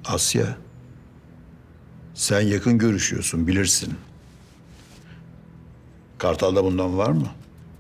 Asya, sen yakın görüşüyorsun, bilirsin. Kartal'da bundan var mı?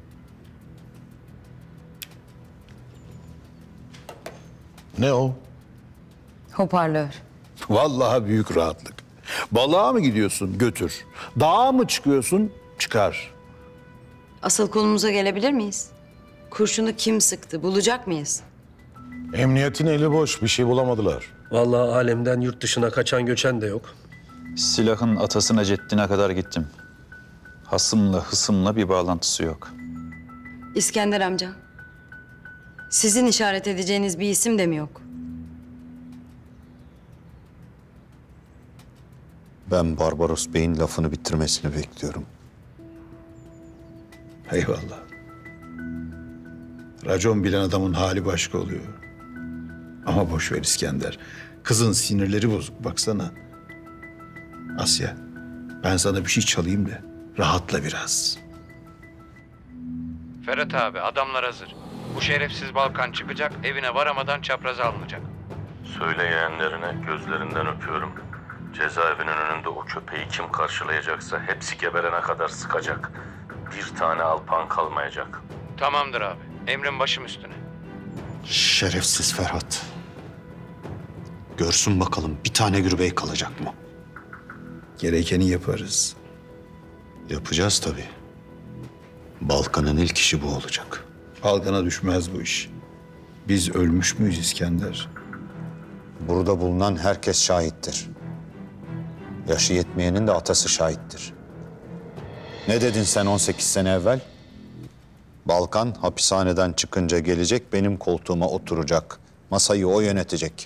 Ne o? Hoparlör. Vallahi büyük rahatlık. Balığa mı gidiyorsun? Götür. Dağa mı çıkıyorsun? Çıkar. Asıl konumuza gelebilir miyiz? Kurşunu kim sıktı? Bulacak mıyız? Emniyetin eli boş, bir şey bulamadılar. Vallahi alemden yurt dışına kaçan göçen de yok. Silahın atasına ceddine kadar gittim. Hasımla hısımla bir bağlantısı yok. İskender amca. Sizin işaret edeceğiniz bir isim de mi yok? Ben Barbaros Bey'in lafını bitirmesini bekliyorum. Eyvallah. Racon bilen adamın hali başka oluyor. Ama boş ver İskender. Kızın sinirleri bozuk, baksana. Asya, ben sana bir şey çalayım da rahatla biraz. Ferhat abi, adamlar hazır. Bu şerefsiz Balkan çıkacak, evine varamadan çapraza alınacak. Söyle yeğenlerine gözlerinden öpüyorum. Cezaevinin önünde o köpeği kim karşılayacaksa hepsi geberene kadar sıkacak. Bir tane alpan kalmayacak. Tamamdır abi, emrin başım üstüne. Şerefsiz Ferhat. Görsün bakalım bir tane gürbey kalacak mı? Gerekeni yaparız. Yapacağız tabii. Balkan'ın ilk işi bu olacak. Balkan'a düşmez bu iş. Biz ölmüş müyüz İskender? Burada bulunan herkes şahittir. Yaşı yetmeyenin de atası şahittir. Ne dedin sen 18 sene evvel? Balkan hapishaneden çıkınca gelecek, benim koltuğuma oturacak. Masayı o yönetecek.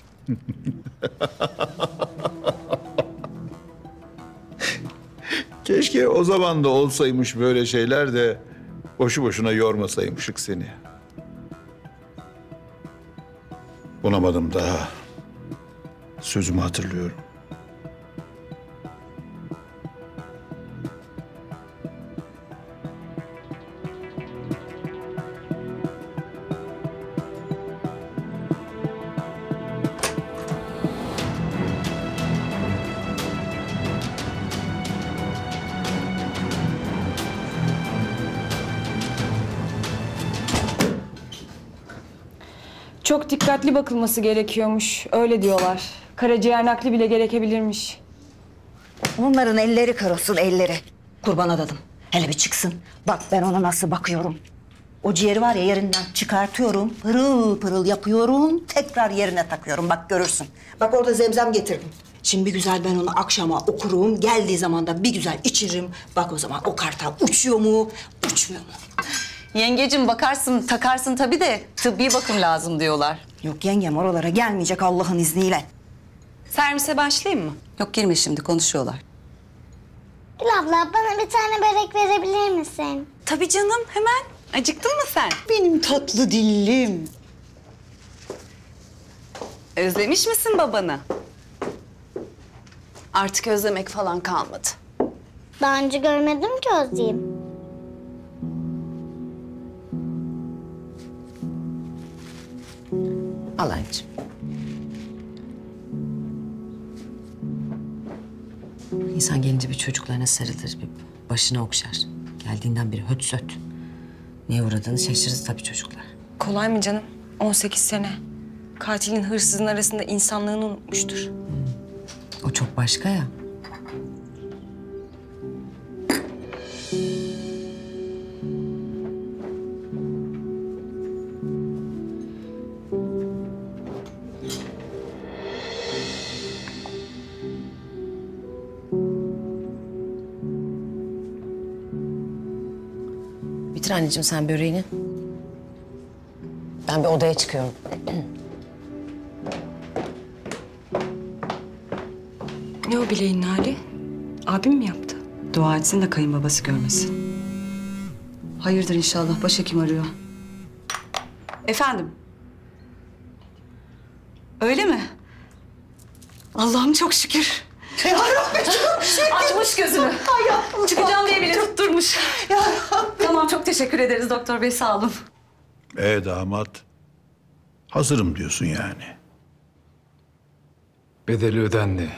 Keşke o zaman da olsaymış böyle şeyler de boşu boşuna yormasaymışık seni. Bunamadım daha. Sözümü hatırlıyorum. Çok dikkatli bakılması gerekiyormuş. Öyle diyorlar. Karaciğer nakli bile gerekebilirmiş. Onların elleri karolsun, elleri. Kurban adadım. Hele bir çıksın. Bak ben ona nasıl bakıyorum. O ciğeri var ya yerinden çıkartıyorum. Pırıl pırıl yapıyorum. Tekrar yerine takıyorum. Bak görürsün. Bak orada zemzem getirdim. Şimdi bir güzel ben onu akşama okurum. Geldiği zaman da bir güzel içiririm. Bak o zaman o kartal uçuyor mu, uçmuyor mu? Yengecim bakarsın, takarsın tabii de tıbbi bakım lazım diyorlar. Yok yengem oralara gelmeyecek Allah'ın izniyle. Servise başlayayım mı? Yok girme şimdi konuşuyorlar. Gül abla bana bir tane börek verebilir misin? Tabii canım hemen. Acıktın mı sen? Benim tatlı dillim. Özlemiş misin babanı? Artık özlemek falan kalmadı. Daha önce görmedim ki özleyeyim. Al anneciğim. İnsan gelince bir çocuklarına sarılır, bir başına okşar. Geldiğinden beri höt söt. Neye uğradığını şaşırır tabii çocuklar. Kolay mı canım? 18 sene. Katilin hırsızın arasında insanlığını unutmuştur. O çok başka ya. Bitir anneciğim sen böreğini. Ben bir odaya çıkıyorum. Ne o bileğin hali? Abim mi yaptı? Dua etsin de kayınbabası görmesin. Hayırdır inşallah başhekim arıyor. Efendim? Öyle mi? Allah'ım çok şükür. Ya Rabbi çok şükür. Açmış gözünü. Çıkacağım diye bile tutturmuş. Ya Rabbi. Tamam çok teşekkür ederiz doktor bey sağ olun. Damat, hazırım diyorsun yani. Bedeli ödendi.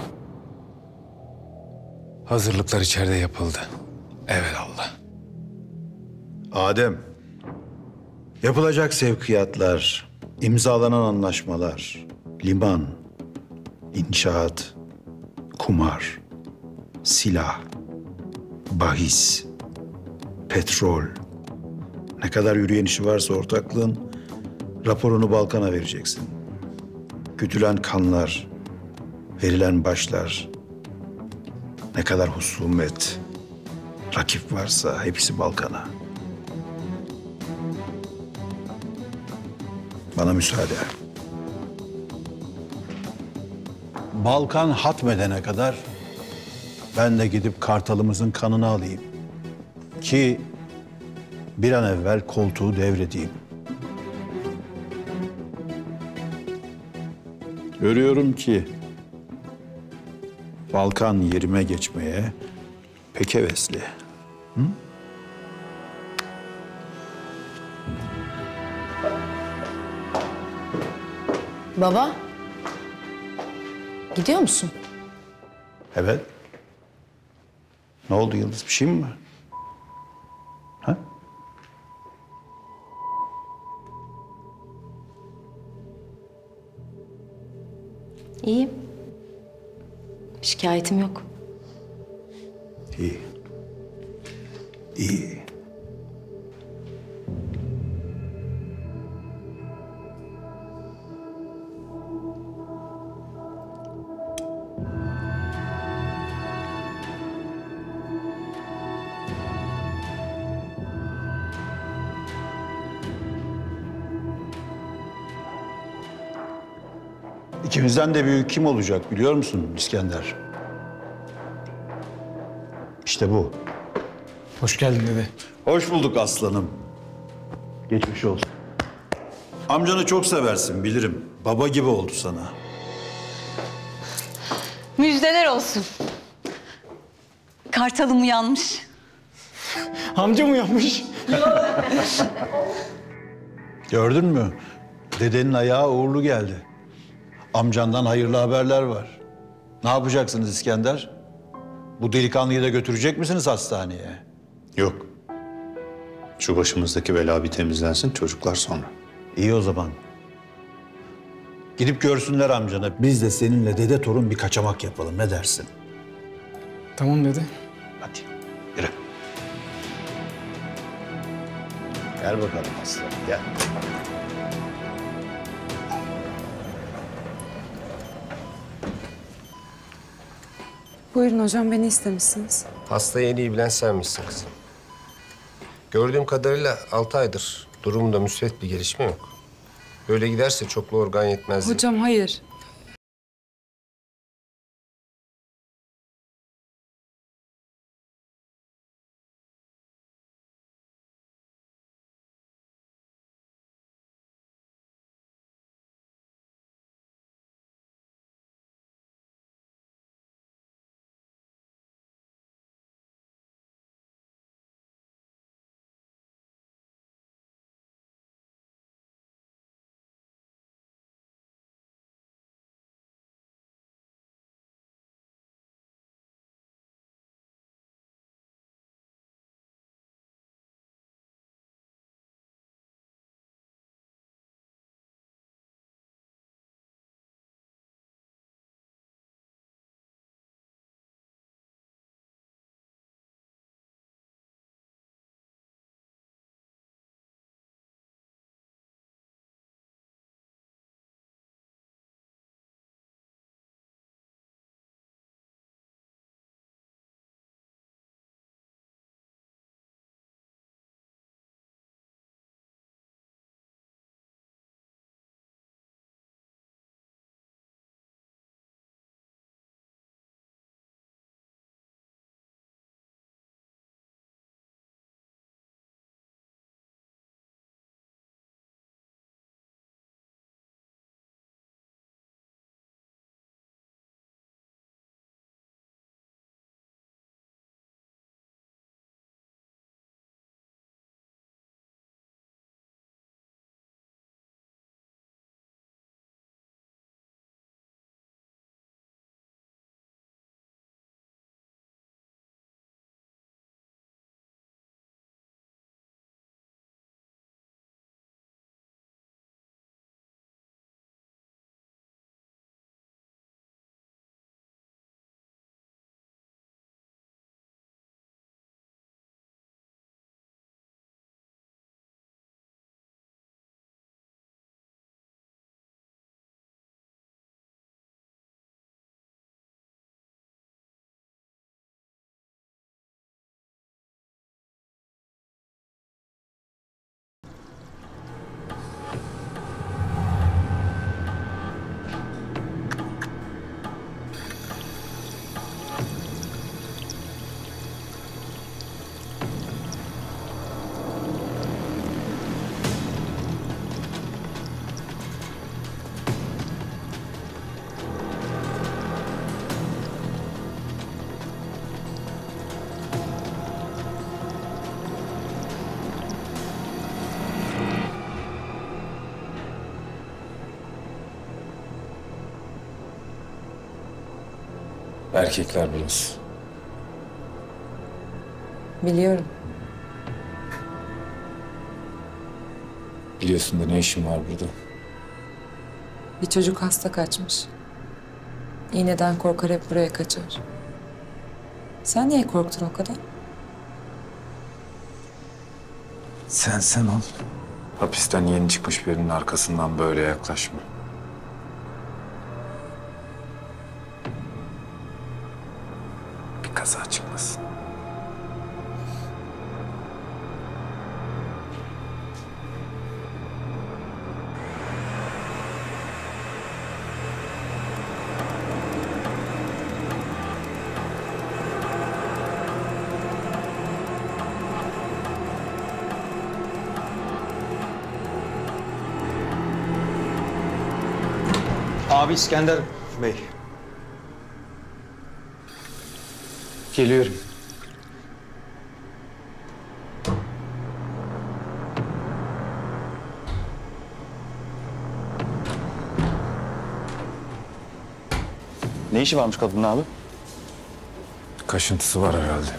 Hazırlıklar içeride yapıldı. Evelallah. Adem, yapılacak sevkiyatlar, imzalanan anlaşmalar, liman, inşaat, kumar, silah, bahis, petrol, ne kadar yürüyen işi varsa ortaklığın raporunu Balkan'a vereceksin. Gütülen kanlar, verilen başlar, ne kadar husumet, rakip varsa hepsi Balkan'a. Bana müsaade. Balkan hatmedene kadar ben de gidip Kartal'ımızın kanını alayım. Ki bir an evvel koltuğu devredeyim. Görüyorum ki Balkan yerime geçmeye pek hevesli. Hı? Baba. Gidiyor musun? Evet. Ne oldu Yıldız? Bir şey mi var? Ha? İyiyim. Şikayetim yok. İyi. İyi. İkimizden de büyük kim olacak biliyor musun İskender? İşte bu. Hoş geldin dede. Hoş bulduk aslanım. Geçmiş olsun. Amcanı çok seversin bilirim. Baba gibi oldu sana. Müjdeler olsun. Kartalım uyanmış. Amca mı yapmış? Gördün mü? Dedenin ayağı uğurlu geldi. Amcandan hayırlı haberler var. Ne yapacaksınız İskender? Bu delikanlıyı da götürecek misiniz hastaneye? Yok. Şu başımızdaki bela bir temizlensin, çocuklar sonra. İyi o zaman. Gidip görsünler amcanı. Biz de seninle dede torun bir kaçamak yapalım. Ne dersin? Tamam dede. Hadi yürü. Gel bakalım aslanım gel. Buyurun hocam, beni istemişsiniz. Hastayı en iyi bilen senmişsin kızım. Gördüğüm kadarıyla 6 aydır durumunda müsbet bir gelişme yok. Böyle giderse çoklu organ yetmezliği. Hocam hayır. Erkekler burası. Biliyorum. Biliyorsun da ne işin var burada? Bir çocuk hasta kaçmış. İğneden korkar hep buraya kaçar. Sen niye korktun o kadar? Sen ol. Hapisten yeni çıkmış birinin arkasından böyle yaklaşma. Bir kaza çıkmasın. Abi İskender Bey. Geliyorum. Ne işi varmış kadının abi? Kaşıntısı var herhalde.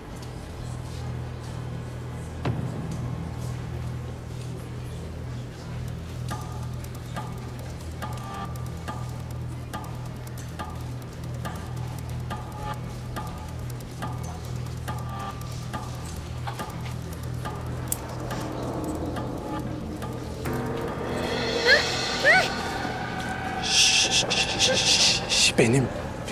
Benim.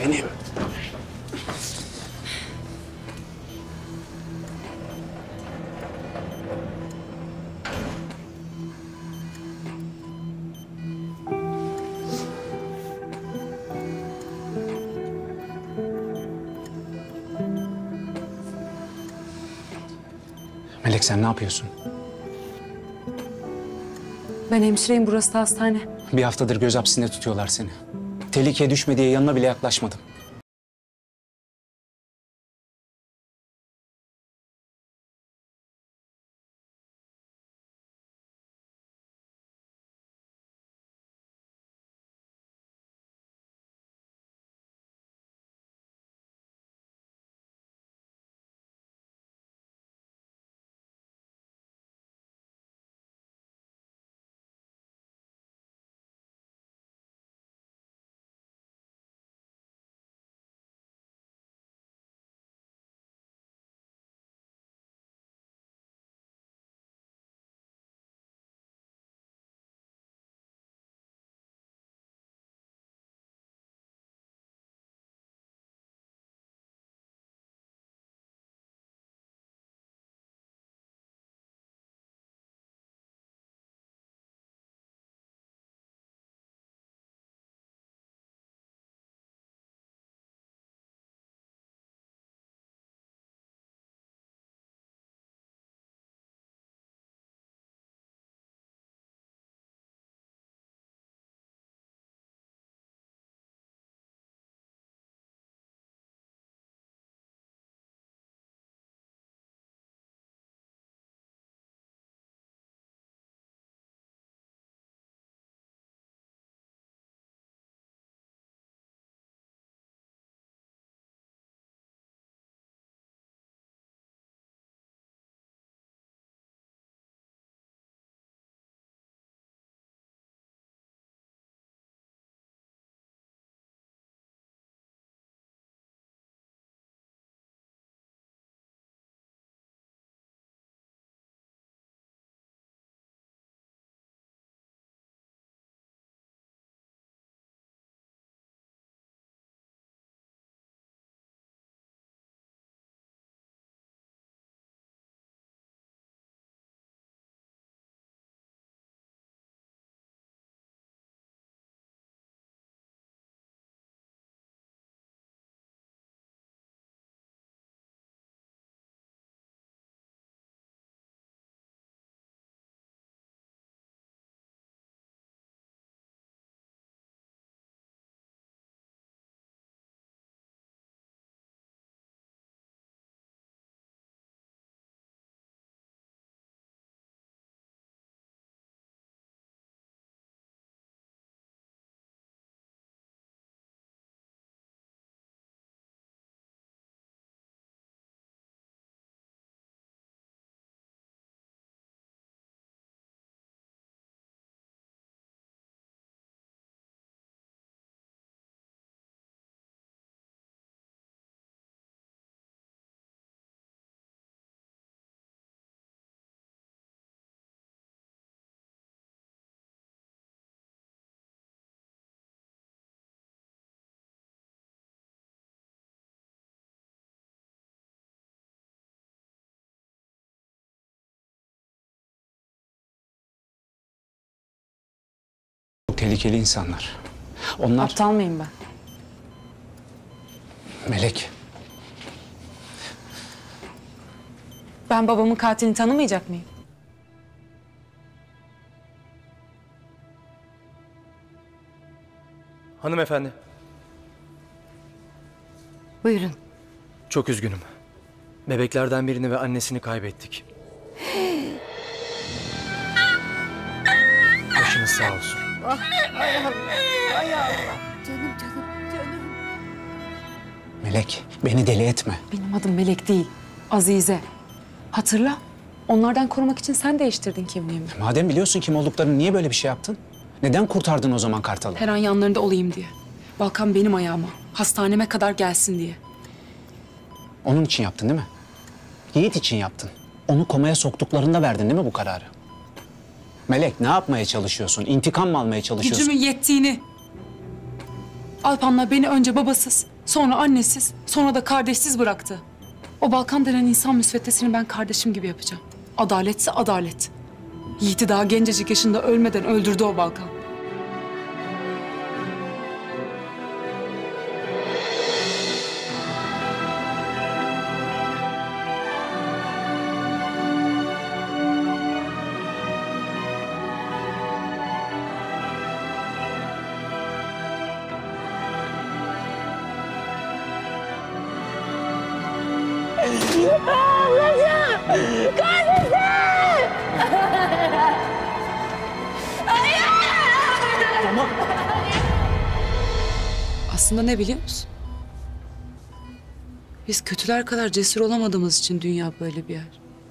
Melek sen ne yapıyorsun? Ben hemşireyim, burası da hastane. Bir haftadır göz hapsinde tutuyorlar seni. Tehlikeye düşme diye yanına bile yaklaşmadım. tehlikeli insanlar. Onlar... Aptal mıyım ben? Melek, Ben babamın katilini tanımayacak mıyım? Hanımefendi, Buyurun. çok üzgünüm. Bebeklerden birini ve annesini kaybettik. Başınız sağ olsun. Ay Allah, ay Allah. Canım. Melek beni deli etme. Benim adım Melek değil, Azize. Hatırla, onlardan korumak için sen değiştirdin kimliğimi. Madem biliyorsun kim olduklarını niye böyle bir şey yaptın? Neden kurtardın o zaman Kartal'ı? Her an yanlarında olayım diye. Balkan benim ayağıma, hastaneme kadar gelsin diye. Onun için yaptın değil mi? Yiğit için yaptın. Onu komaya soktuklarında verdin değil mi bu kararı? Melek ne yapmaya çalışıyorsun? İntikam mı almaya çalışıyorsun? Gücümün yettiğini. Alpanlar beni önce babasız, sonra annesiz, sonra da kardeşsiz bıraktı. O Balkan denen insan müsveddesini ben kardeşim gibi yapacağım. Adaletse adalet. Yiğit'i daha gencecik yaşında ölmeden öldürdü o Balkan. Aslında ne biliyor musun? Biz kötüler kadar cesur olamadığımız için dünya böyle bir yer.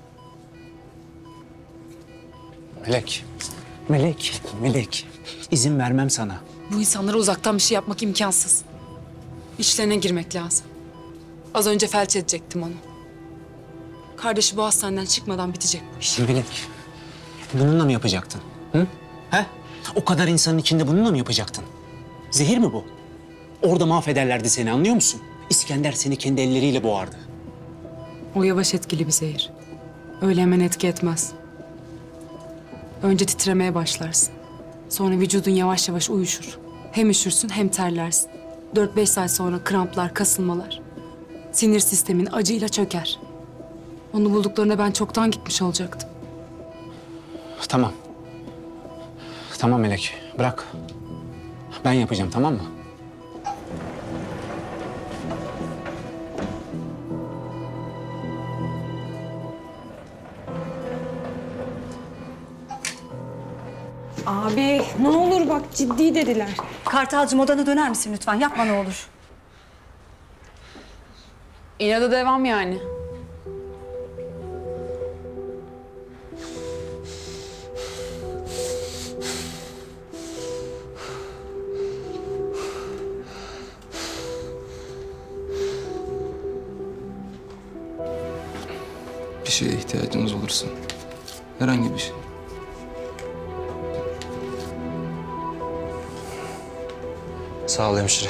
Melek. İzin vermem sana. Bu insanlara uzaktan bir şey yapmak imkansız. İçlerine girmek lazım. Az önce felç edecektim onu. Kardeşi bu hastaneden çıkmadan bitecek bu iş. Melek, bununla mı yapacaktın? Hı? He? O kadar insanın içinde bununla mı yapacaktın? Zehir mi bu? Orada mahvederlerdi seni, anlıyor musun? İskender seni kendi elleriyle boğardı. O yavaş etkili bir zehir. Öyle hemen etki etmez. Önce titremeye başlarsın. Sonra vücudun yavaş yavaş uyuşur. Hem üşürsün hem terlersin. 4-5 saat sonra kramplar, kasılmalar. Sinir sistemin acıyla çöker. Onu bulduklarında ben çoktan gitmiş olacaktım. Tamam. Tamam Melek, bırak. Ben yapacağım, tamam mı? Abi ne olur bak ciddi dediler. Kartalcığım odana döner misin lütfen? Yapma ne olur. İnada devam yani. Bir şeye ihtiyacınız olursa. Herhangi bir şey. Sağ ol hemşire.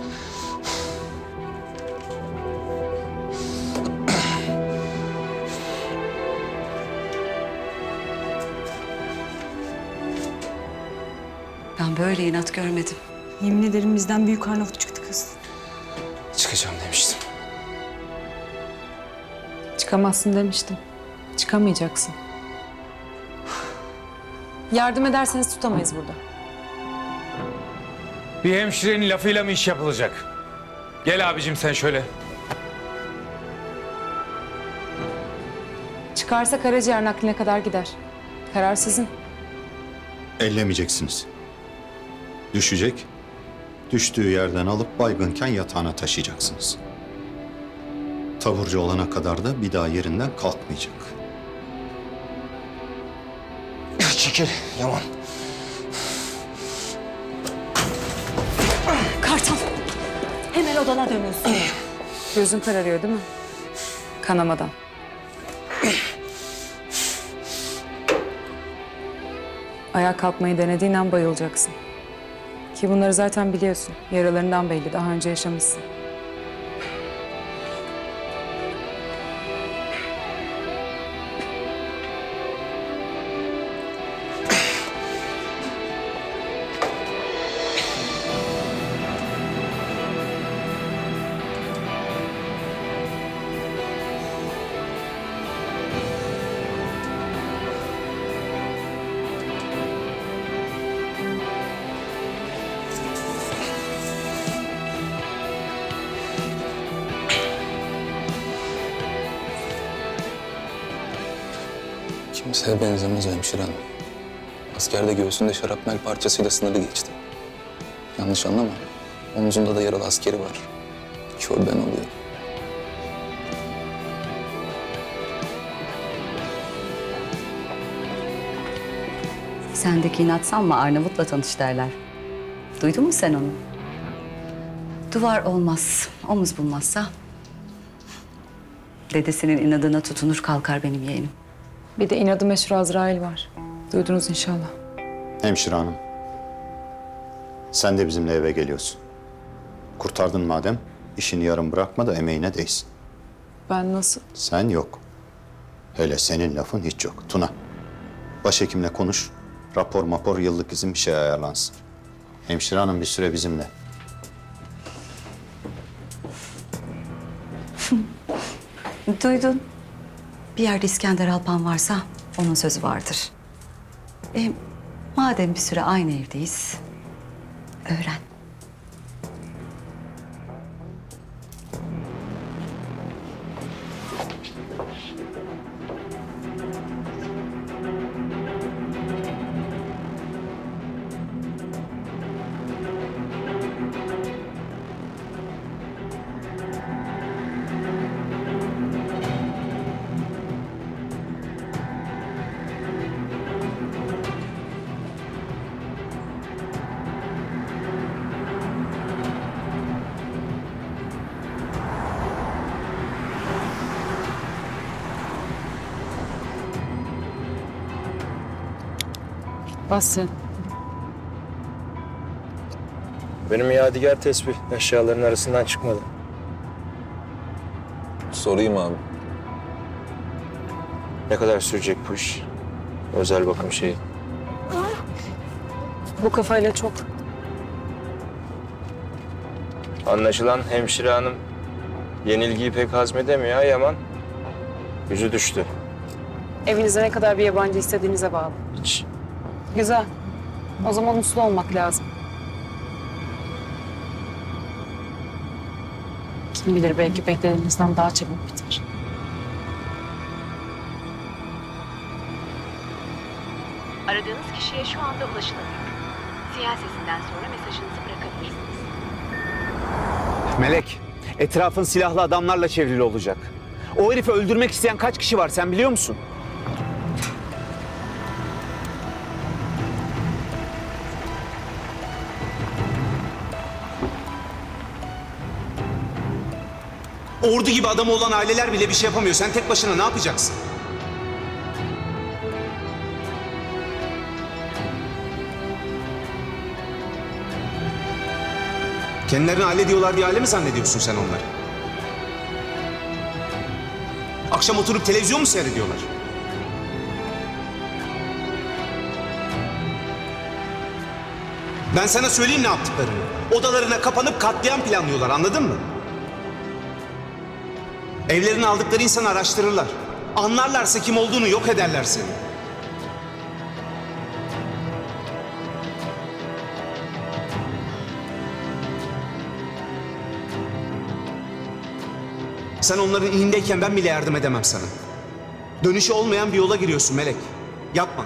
Ben böyle inat görmedim. Yemin ederim bizden büyük Arnavut çıktı kız. Çıkacağım demiştim. Çıkamazsın demiştim. Çıkamayacaksın. Yardım ederseniz tutamayız burada. Bir hemşirenin lafıyla mı iş yapılacak? Gel abicim sen şöyle. Çıkarsa karaciğer nakline kadar gider. Karar sizin. Ellemeyeceksiniz. Düşecek. Düştüğü yerden alıp baygınken yatağına taşıyacaksınız. Taburcu olana kadar da bir daha yerinden kalkmayacak. Çekil Yaman. Kartal, hemen odana dönüyorsun. Gözün kararıyor değil mi? Kanamadan. Ayağa kalkmayı denediğin an bayılacaksın. Ki bunları zaten biliyorsun. Yaralarından belli. Daha önce yaşamışsın. Kimseye benzemez hemşire hanım. Askerde göğsünde şarapnel parçasıyla sınırı geçti. Yanlış anlama. Omuzunda da yaralı askeri var. Kör ben oluyorum. Sendeki inat sanma Arnavut'la tanış derler. Duydun mu sen onu? Duvar olmaz, omuz bulmazsa dedesinin inadına tutunur kalkar benim yeğenim. Bir de inadı meşhur Azrail var. Duydunuz inşallah. Hemşire hanım, sen de bizimle eve geliyorsun. Kurtardın madem, işini yarım bırakma da emeğine değsin. Ben nasıl? Sen yok. Hele senin lafın hiç yok. Tuna, başhekimle konuş. Rapor, yıllık izin bir şey ayarlansın. Hemşire hanım bir süre bizimle. Duydun. Bir yerde İskender Alpan varsa onun sözü vardır. Madem bir süre aynı evdeyiz, öğren. Bas sen. Benim yadigar tesbih eşyaların arasından çıkmadı. Sorayım abi. Ne kadar sürecek bu iş? Özel bakım şeyi. Bu kafayla çok. Anlaşılan hemşire hanım yenilgiyi pek hazmedemiyor ha Yaman. Yüzü düştü. Evinize ne kadar bir yabancı istediğinize bağlı. Hiç. Güzel. O zaman uslu olmak lazım. Kim bilir belki beklediğinizden daha çabuk biter. Aradığınız kişiye şu anda ulaşılamıyor. Sinyal sesinden sonra mesajınızı bırakabilirsiniz. Melek, etrafın silahlı adamlarla çevrili olacak. O herifi öldürmek isteyen kaç kişi var sen biliyor musun? Ordu gibi adamı olan aileler bile bir şey yapamıyor. Sen tek başına ne yapacaksın? Kendilerini hallediyorlar diye aile mi zannediyorsun sen onları? Akşam oturup televizyon mu seyrediyorlar? Ben sana söyleyeyim ne yaptıklarını. Odalarına kapanıp katliam planlıyorlar, anladın mı? Evlerine aldıkları insanı araştırırlar. Anlarlarsa kim olduğunu yok ederler seni. Sen onların iyindeyken ben bile yardım edemem sana. Dönüşü olmayan bir yola giriyorsun Melek. Yapma.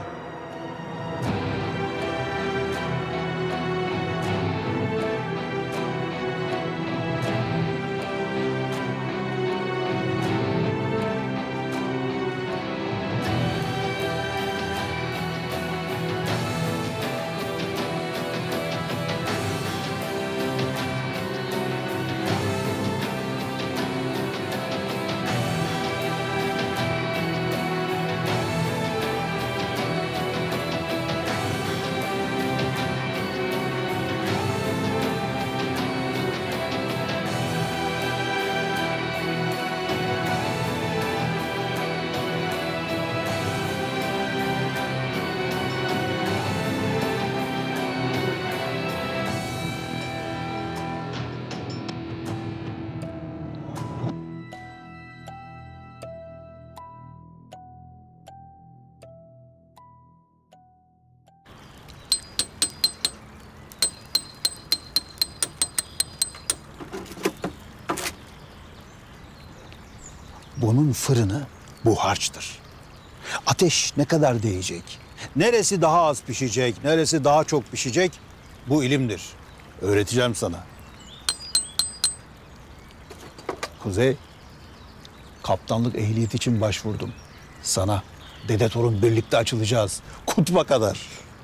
Bunun fırını bu harçtır. Ateş ne kadar değecek? Neresi daha az pişecek, neresi daha çok pişecek? Bu ilimdir. Öğreteceğim sana. Kuzey, kaptanlık ehliyeti için başvurdum. Sana dede torun birlikte açılacağız. Kutba kadar.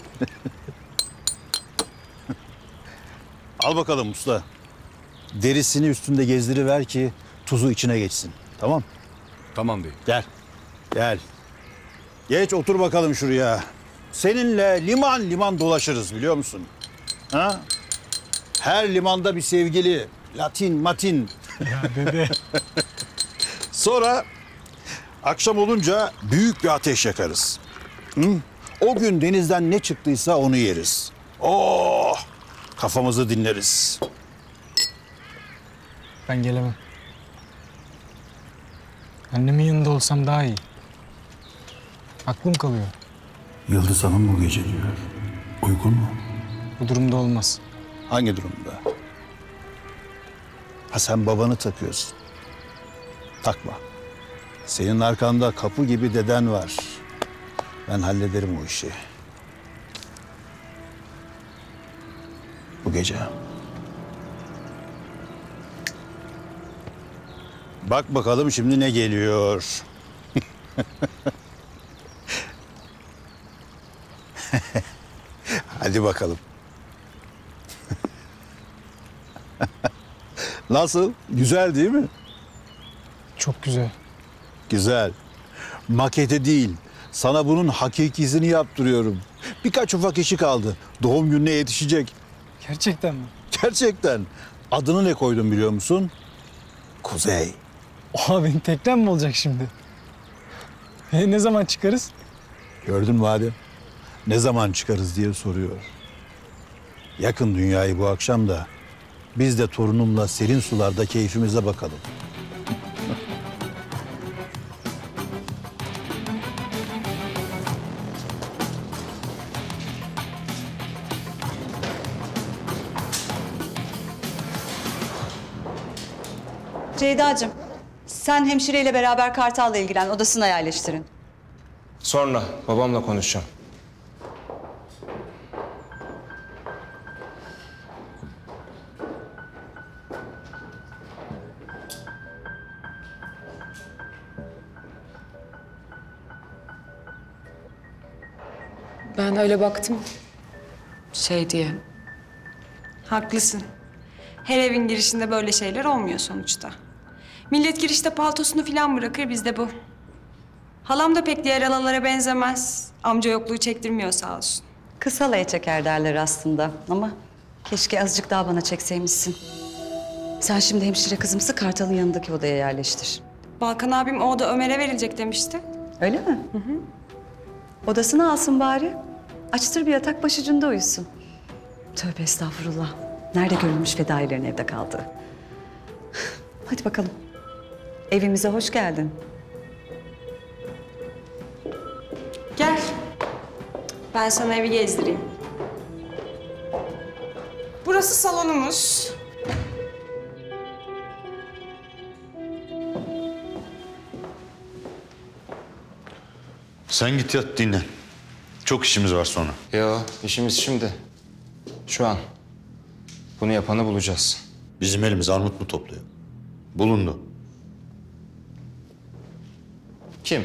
Al bakalım usta. Derisini üstünde gezdiriver ki tuzu içine geçsin. Tamam? Tamam bey. Gel. Gel. Geç otur bakalım şuraya. Seninle liman liman dolaşırız biliyor musun? Ha? Her limanda bir sevgili. Latin, matin. Ya dede. Sonra akşam olunca büyük bir ateş yakarız. Hı? O gün denizden ne çıktıysa onu yeriz. Oh! Kafamızı dinleriz. Ben gelemem. Annemin yanında olsam daha iyi. Aklım kalıyor. Yıldız Hanım bu gece diyor. Uygun mu? Bu durumda olmaz. Hangi durumda? Ha sen babanı takıyorsun. Takma. Senin arkanda kapı gibi deden var. Ben hallederim o işi. Bu gece. Bak bakalım şimdi ne geliyor. Hadi bakalım. Nasıl? Güzel değil mi? Çok güzel. Güzel. Makete değil. Sana bunun hakikisini yaptırıyorum. Birkaç ufak işi kaldı. Doğum gününe yetişecek. Gerçekten mi? Gerçekten. Adını ne koydum biliyor musun? Kuzey. Oha benim teknem mi olacak şimdi? Ne zaman çıkarız? Gördün mü Adem? Ne zaman çıkarız diye soruyor. Yakın dünyayı bu akşam da biz de torunumla serin sularda keyfimize bakalım. Ceyda'cığım, sen hemşireyle beraber Kartal'la ilgilen, odasına yerleştirin. Sonra babamla konuşacağım. Ben öyle baktım. Şey diye. Haklısın. Her evin girişinde böyle şeyler olmuyor sonuçta. Millet girişte paltosunu falan bırakır, bizde bu. Halam da pek diğer alalara benzemez. Amca yokluğu çektirmiyor sağ olsun. Kısa alaya çeker derler aslında ama keşke azıcık daha bana çekseymişsin. Sen şimdi hemşire kızımızı Kartal'ın yanındaki odaya yerleştir. Balkan abim o da Ömer'e verilecek demişti. Öyle mi? Hı hı. Odasını alsın bari. Açtır bir yatak başucunda uyusun. Tövbe estağfurullah. Nerede görülmüş fedailerin evde kaldığı. Hadi bakalım. Evimize hoş geldin. Gel. Ben sana evi gezdireyim. Burası salonumuz. Sen git yat dinlen. Çok işimiz var sonra. Yo, işimiz şimdi. Şu an. Bunu yapanı bulacağız. Bizim elimiz armut mu topluyor? Bulundu. Kim?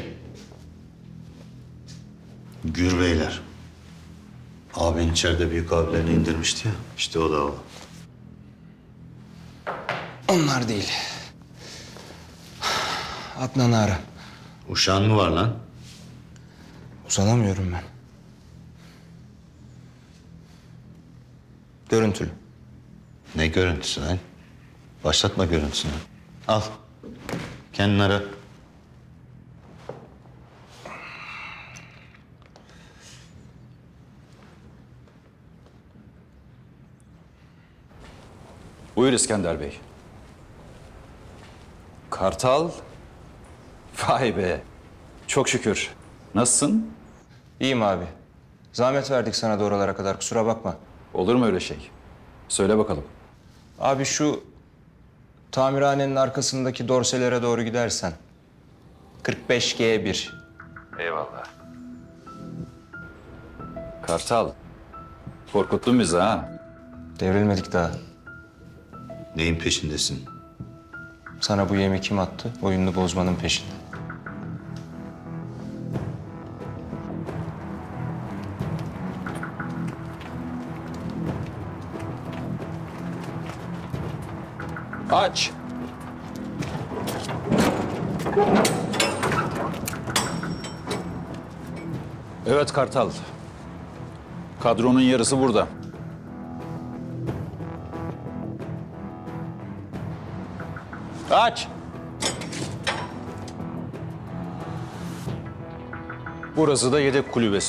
Gürbeyler. Abin içeride büyük abilerini indirmişti ya. İşte o da o. Onlar değil. Adnan'ı ara. Uşağın mı var lan? Uzanamıyorum ben. Görüntülü. Ne görüntüsü lan? Başlatma görüntüsünü. Al. Kendin ara. Buyur İskender Bey. Kartal. Vay be. Çok şükür. Nasılsın? İyiyim abi. Zahmet verdik sana da oralara kadar, kusura bakma. Olur mu öyle şey? Söyle bakalım. Abi şu tamirhanenin arkasındaki dorselere doğru gidersen 45G1 Eyvallah. Kartal, korkuttun bizi ha. Devrilmedik daha. Neyin peşindesin? Sana bu yemi kim attı? Oyununu bozmanın peşinde. Aç. Evet Kartal. Kadronun yarısı burada. Aç. Burası da yedek kulübesi.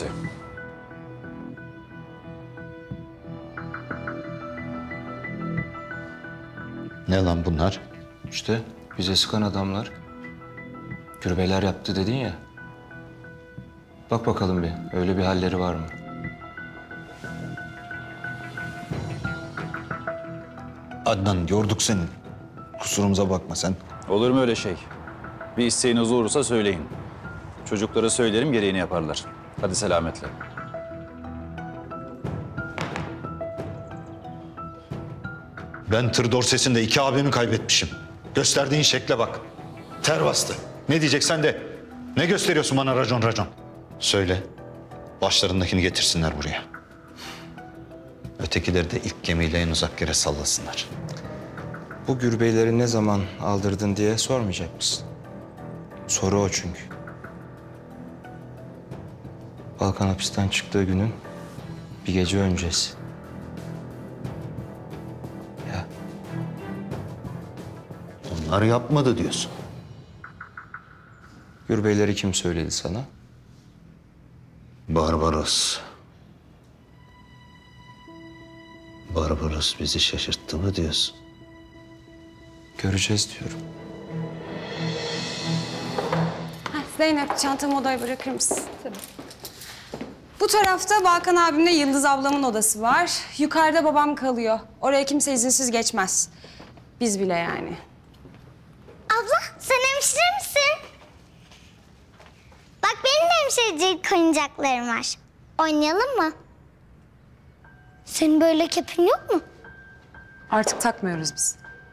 Ne lan bunlar? İşte bize sıkan adamlar. Gürbeyler yaptı dedin ya. Bak bakalım bir, öyle bir halleri var mı? Adnan yorduk seni. Kusurumuza bakma sen. Olur mu öyle şey? Bir isteğiniz olursa söyleyin. Çocuklara söylerim, gereğini yaparlar. Hadi selametle. Ben tır dorsesinde 2 abimi kaybetmişim. Gösterdiğin şekle bak. Ter bastı. Ne diyeceksen de. Ne gösteriyorsun bana racon racon? Söyle. Başlarındakini getirsinler buraya. Ötekileri de ilk gemiyle en uzak yere sallasınlar. Bu gürbeyleri ne zaman aldırdın diye sormayacak mısın? Soru o çünkü. Balkan hapisten çıktığı günün bir gece öncesi. Ya. Onlar yapmadı diyorsun. Gürbeyleri kim söyledi sana? Barbaros. Barbaros bizi şaşırttı mı diyorsun? Göreceğiz diyorum. Zeynep, çantamı odaya bırakır mısın? Tabii. Bu tarafta Balkan abimle Yıldız ablamın odası var. Yukarıda babam kalıyor. Oraya kimse izinsiz geçmez. Biz bile yani. Abla sen hemşire misin? Bak benim de hemşirecilik oyuncaklarım var. Oynayalım mı? Senin böyle kepin yok mu? Artık takmıyoruz biz.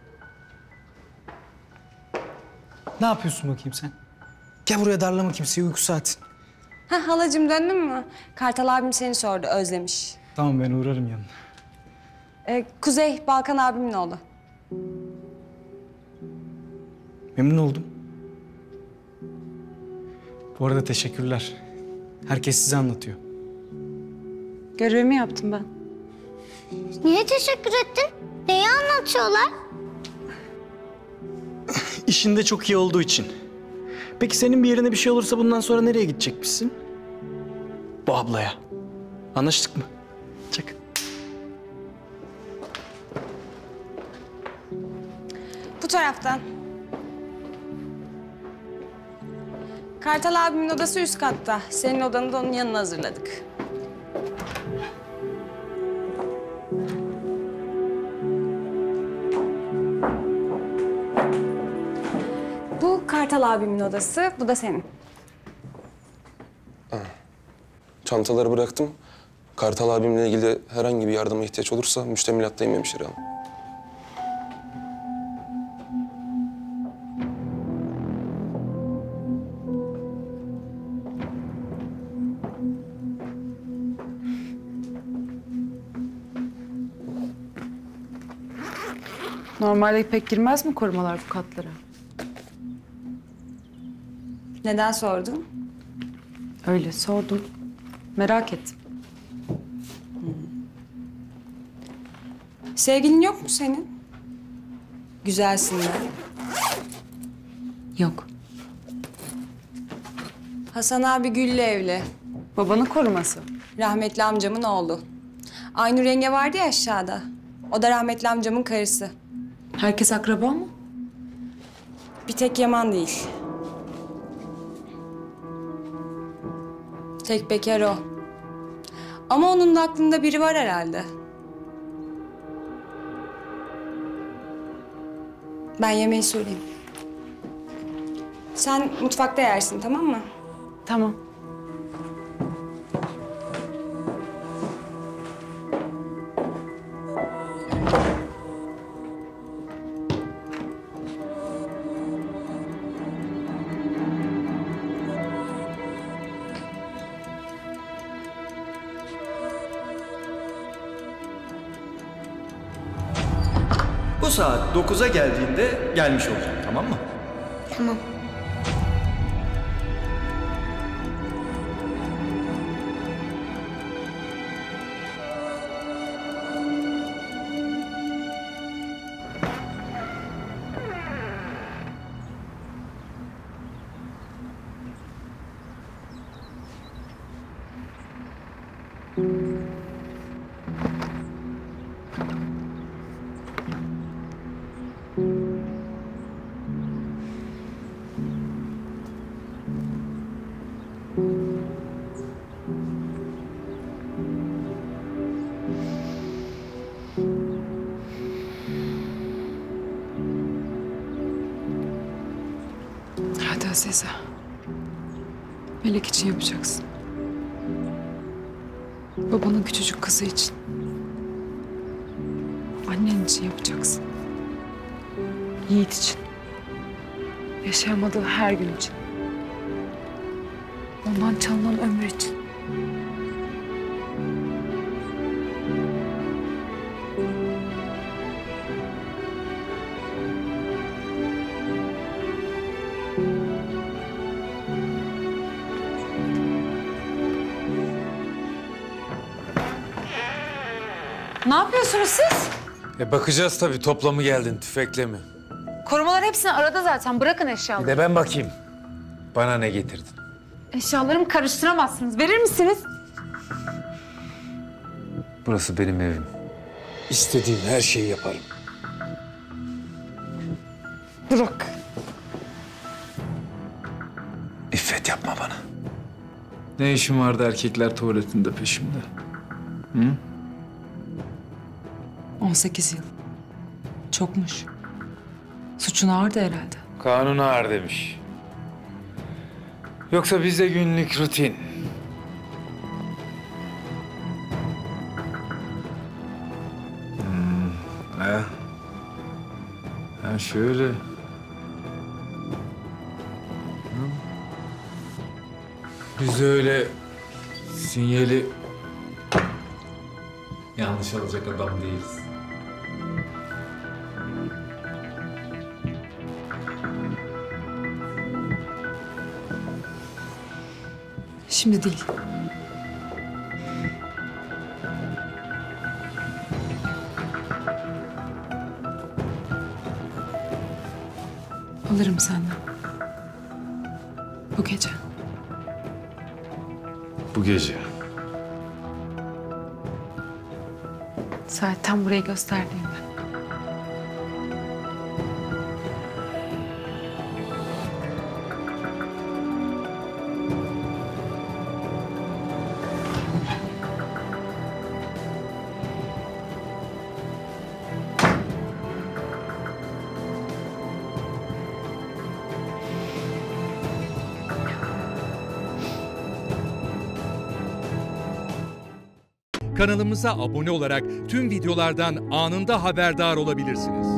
Ne yapıyorsun bakayım sen? Gel buraya, darlama kimseyi, uyku saatin. Ha halacığım, döndün mü? Kartal abim seni sordu, özlemiş. Tamam, ben uğrarım yanına. Kuzey, Balkan abimin oğlu. Memnun oldum. Bu arada teşekkürler. Herkes size anlatıyor. Görevimi yaptım ben. Niye teşekkür ettin? Neyi anlatıyorlar? İşinde çok iyi olduğu için. Peki senin bir yerine bir şey olursa bundan sonra nereye gidecekmişsin? Bu ablaya. Anlaştık mı? Çak. Bu taraftan. Kartal abimin odası üst katta. Senin odanı da onun yanına hazırladık. Bu Kartal abimin odası, bu da senin. Çantaları bıraktım. Kartal abimle ilgili herhangi bir yardıma ihtiyaç olursa müştemilattayım hemşire hanım. Normalde pek girmez mi korumalar bu katlara? Neden sordun? Öyle sordum. Merak ettim. Sevgilin yok mu senin? Güzelsin de. Yok. Hasan abi Gül'le evli. Babanın koruması. Rahmetli amcamın oğlu. Aynur yenge vardı ya aşağıda. O da rahmetli amcamın karısı. Herkes akraba mı? Bir tek Yaman değil. Tek bekar o. Ama onun da aklında biri var herhalde. Ben yemeği söyleyeyim. Sen mutfakta yersin, tamam mı? Tamam. Bu saat 9'a geldiğinde gelmiş olacağım, tamam mı? Tamam. Hadi Azize. Melek için yapacaksın. Babanın küçücük kızı için. Annen için yapacaksın. Yiğit için. Yaşayamadığı her gün için. Ondan çalınan ömür için. Ne yapıyorsunuz siz? Bakacağız tabii, topla mı geldin, tüfekle mi? Korumalar hepsini arada zaten. Bırakın Bir eşyaları. de ben bakayım. Bana ne getirdin? Eşyalarımı karıştıramazsınız. Verir misiniz? Burası benim evim. İstediğim her şeyi yaparım. Bırak. İffet yapma bana. Ne işin vardı erkekler tuvaletinde peşimde? Hı? 18 yıl. Çokmuş. Suçun ağırdı herhalde. Kanun ağır demiş. Yoksa bizde günlük rutin. Ha şöyle. Biz öyle sinyali yanlış alacak adam değiliz. Şimdi değil. Alırım senden. Bu gece. Bu gece. Saat tam burayı gösterdiğimde. Kanalımıza abone olarak tüm videolardan anında haberdar olabilirsiniz.